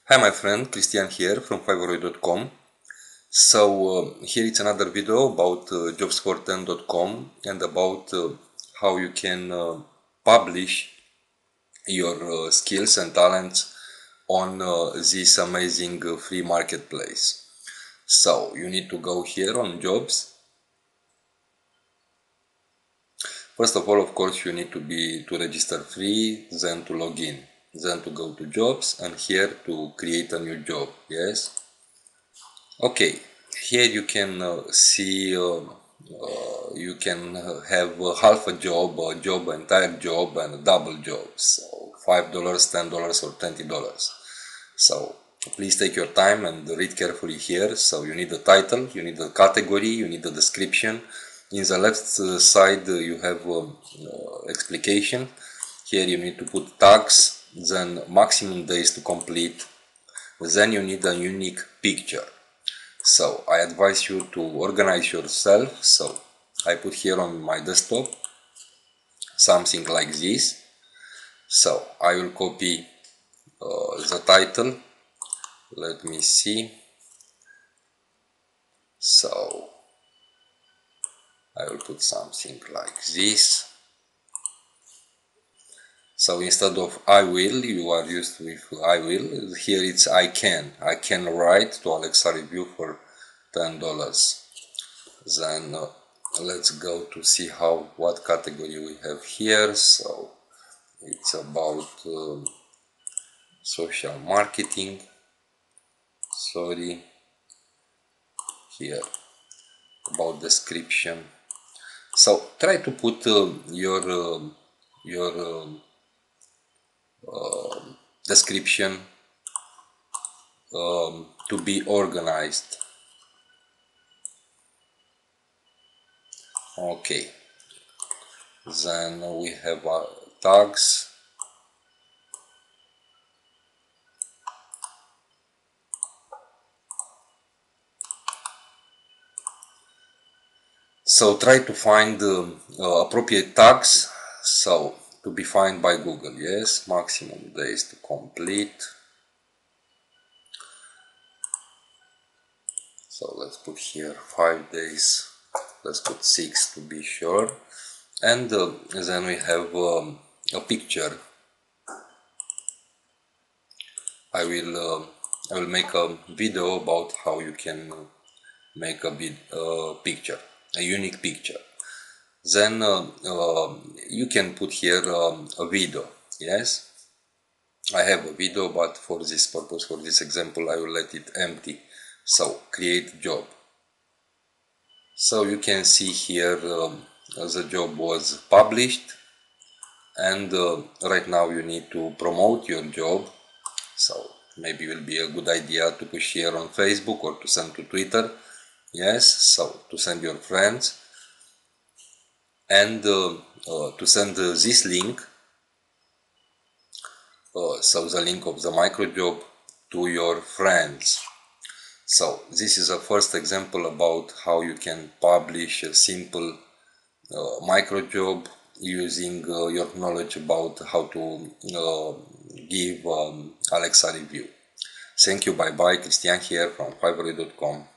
Hi my friend, Christian here from Fiverr.com. Here it's another video about jobsfor10.com and about how you can publish your skills and talents on this amazing free marketplace. So you need to go here on jobs. First of all, of course, you need to register free, then to log in, then to go to jobs and here to create a new job. Yes. Okay, here you can see you can have half a job, entire job, and a double job. So $5, $10, or $20. So please take your time and read carefully here. So you need the title, you need the category, you need the description. In the left side you have explication. Here you need to put tags, then maximum days to complete. Then you need a unique picture. So I advise you to organize yourself. So I put here on my desktop something like this. So I will copy the title. Let me see. So I will put something like this. So instead of I will, you are used with I will. Here it's I can. I can write to Alexa review for $10. Then let's go to see what category we have here. So it's about social marketing. Sorry, here about description. So try to put your description to be organized. Okay, then we have tags. So try to find appropriate tags. So to be found by Google. Yes, maximum days to complete. So let's put here 5 days. Let's put 6 to be sure. And then we have a picture. I will make a video about how you can make a picture, a unique picture. Then you can put here a video. Yes, I have a video, but for this purpose, for this example, I will let it empty. So create job. So you can see here the job was published, and right now you need to promote your job. So maybe it will be a good idea to push here on Facebook or to send to Twitter. Yes, so to send your friends and to send this link, so the link of the micro job to your friends. So this is a first example about how you can publish a simple micro job using your knowledge about how to give Alexa review. Thank you, bye bye. Christian here from Fiverr.com.